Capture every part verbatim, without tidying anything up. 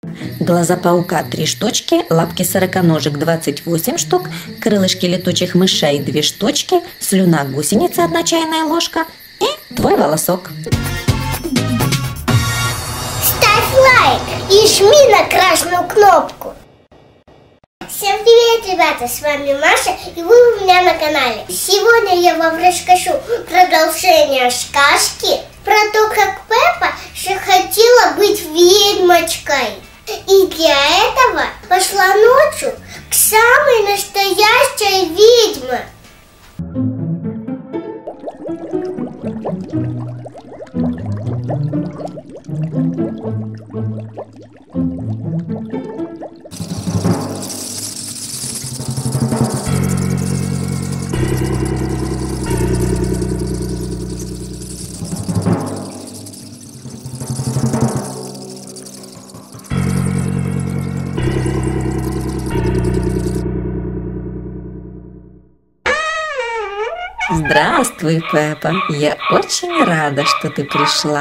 Глаза паука три штучки, лапки сороконожек двадцать восемь штук, крылышки летучих мышей две штучки, слюна гусеницы одна чайная ложка и твой волосок. Ставь лайк и жми на красную кнопку. Всем привет, ребята, с вами Маша, и вы у меня на канале. Сегодня я вам расскажу продолжение сказки про то, как Пеппа хотела быть ведьмочкой. И для этого пошла ночью к самой настоящей ведьме. Здравствуй, Пеппа. Я очень рада, что ты пришла.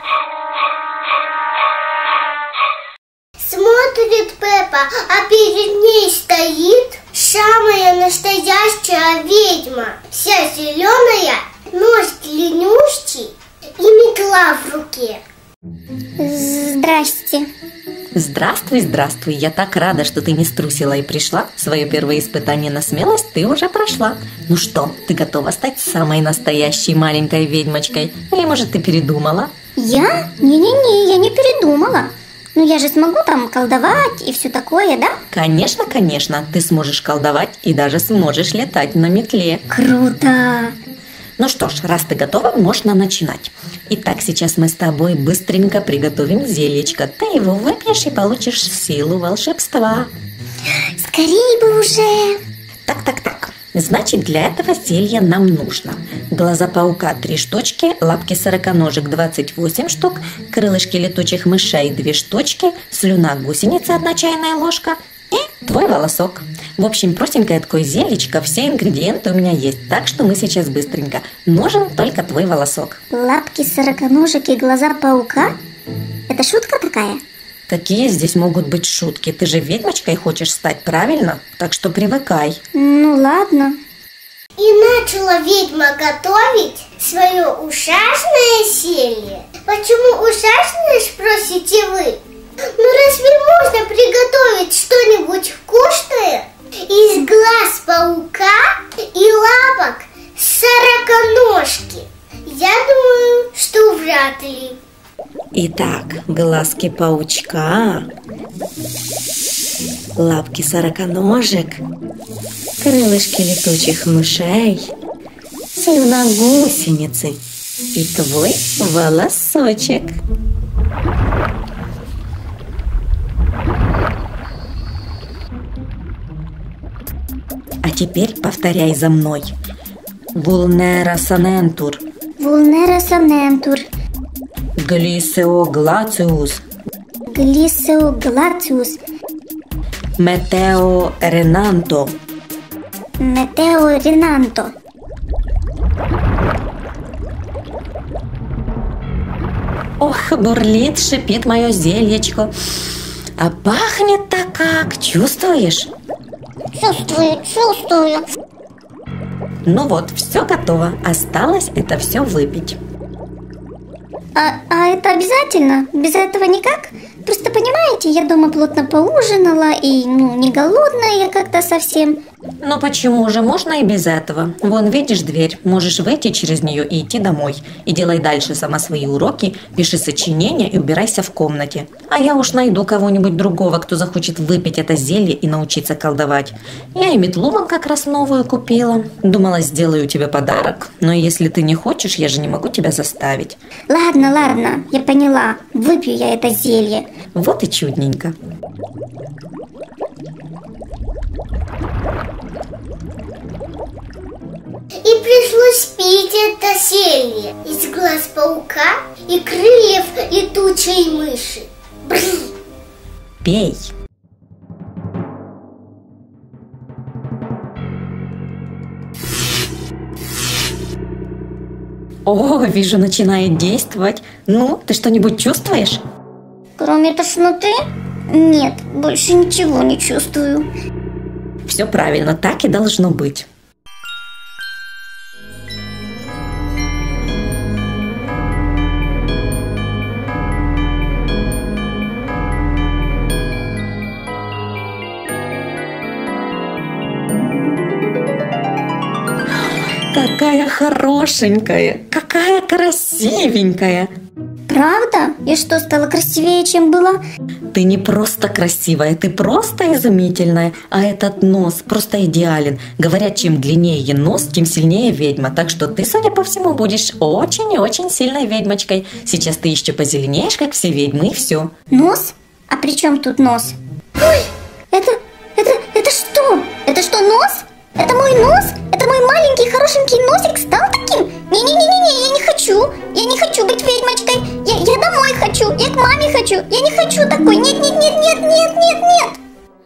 Смотрит Пеппа, а перед ней стоит самая настоящая ведьма. Вся зеленая, нос длиннющий и метла в руке. Здрасте. Здравствуй, здравствуй. Я так рада, что ты не струсила и пришла. Свое первое испытание на смелость ты уже прошла. Ну что, ты готова стать самой настоящей маленькой ведьмочкой? Или, может, ты передумала? Я? Не-не-не, я не передумала. Ну я же смогу там колдовать и все такое, да? Конечно, конечно. Ты сможешь колдовать и даже сможешь летать на метле. Круто! Ну что ж, раз ты готова, можно начинать. Итак, сейчас мы с тобой быстренько приготовим зельечко. Ты его выпьешь и получишь силу волшебства. Скорее бы уже! Так, так, так. Значит, для этого зелья нам нужно глаза паука три штучки, лапки сороконожек двадцать восемь штук, крылышки летучих мышей две штучки, слюна гусеницы одна чайная ложка и твой волосок. В общем, простенькое такое зельечко, все ингредиенты у меня есть, так что мы сейчас быстренько. Нужен только твой волосок. Лапки сороконожек и глаза паука? Это шутка такая? Какие здесь могут быть шутки? Ты же ведьмочкой хочешь стать, правильно? Так что привыкай. Ну ладно. И начала ведьма готовить свое ужасное зелье. Почему ужасное, спросите вы? Ну разве можно приготовить что-нибудь вкусное из глаз паука и лапок сороконожки? Я думаю, что вряд ли. Итак, глазки паучка, лапки сороконожек, крылышки летучих мышей, слюна гусеницы и твой волосочек. А теперь повторяй за мной. Вулнера санентур. Вулнера санентур. Глисеоглациус. Глисеоглациус. Метео ренанто. Метео ренанто. Ох, бурлит, шипит мое зельечко. А пахнет-то как, чувствуешь? Чувствую, чувствую. Ну вот, все готово. Осталось это все выпить. А, а это обязательно? Без этого никак? Просто понимаете, я дома плотно поужинала и ну не голодная я как-то совсем. Ну почему же, можно и без этого. Вон, видишь дверь, можешь выйти через нее и идти домой. И делай дальше сама свои уроки, пиши сочинения и убирайся в комнате. А я уж найду кого-нибудь другого, кто захочет выпить это зелье и научиться колдовать. Я и метлу вам как раз новую купила. Думала, сделаю тебе подарок. Но если ты не хочешь, я же не могу тебя заставить. Ладно, ладно, я поняла. Выпью я это зелье. Вот и чудненько. И пришлось пить это зелье из глаз паука и крыльев летучей мыши. Бррр. Пей. О, вижу, начинает действовать. Ну, ты что-нибудь чувствуешь? Кроме тошноты? Нет, больше ничего не чувствую. Все правильно, так и должно быть. Какая хорошенькая, какая красивенькая. Правда? Я что, стала красивее, чем была? Ты не просто красивая, ты просто изумительная, а этот нос просто идеален. Говорят, чем длиннее нос, тем сильнее ведьма. Так что ты, судя по всему, будешь очень и очень сильной ведьмочкой. Сейчас ты еще позеленеешь, как все ведьмы, и все. Нос? А при чем тут нос? Ой, это, это, это что? Это что, нос? Это мой нос? Это мой маленький хорошенький носик стал таким? Не-не-не-не, я не хочу. Я не хочу быть ведьмочкой. Я, я домой хочу. Я к маме хочу. Я не хочу такой. Нет-нет-нет-нет-нет-нет-нет.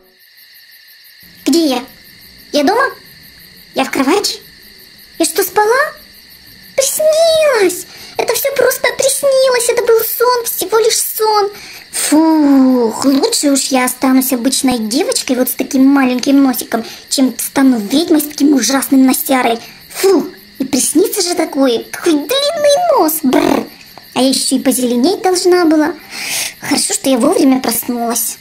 Где я? Я дома? Я в кровати? Я что, спала? Приснилось. Это все просто приснилось. Это был сон, всего лишь сон. Фух, лучше уж я останусь обычной девочкой вот с таким маленьким носиком, чем стану ведьмой с таким ужасным носярой. Фу, и приснится же такое, какой длинный нос, бррр. А я еще и позеленеть должна была. Хорошо, что я вовремя проснулась.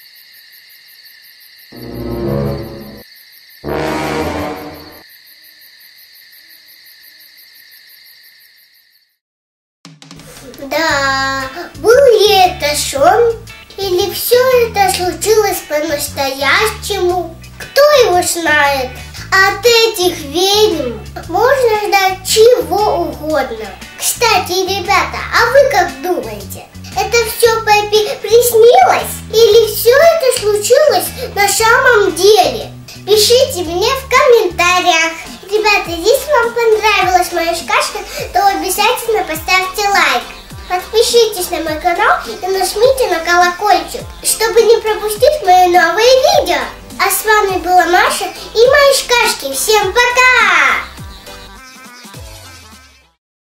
Да, был ли это сон? Или все это случилось по-настоящему? Кто его знает? От этих ведьм можно ждать чего угодно. Кстати, ребята, а вы как думаете? Это все Пеппи приснилось? Или все это случилось на самом деле? Пишите мне в комментариях. Ребята, если вам понравилась моя сказка, то обязательно поставьте лайк. Подпишитесь на мой канал и нажмите на колокольчик, чтобы не пропустить мои новые видео. А с вами была Маша и мои сказки. Всем пока!